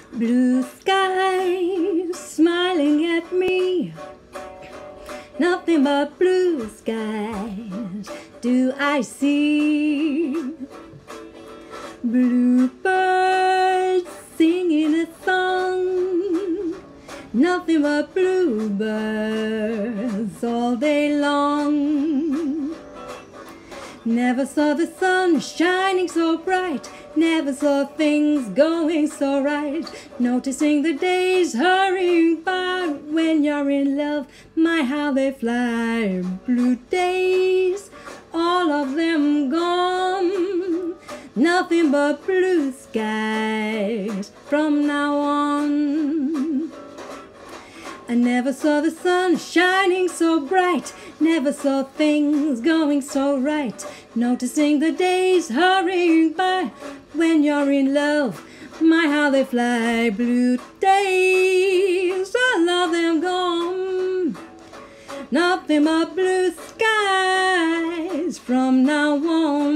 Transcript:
Blue skies smiling at me, nothing but blue skies do I see. Bluebirds singing a song, nothing but bluebirds all day long. Never saw the sun shining so bright, never saw things going so right. Noticing the days hurrying by, when you're in love, my how they fly. Blue days, all of them gone, nothing but blue skies from now on. I never saw the sun shining so bright, never saw things going so right. Noticing the days hurrying by, when you're in love, my how they fly. Blue days, all of them gone, nothing but blue skies from now on.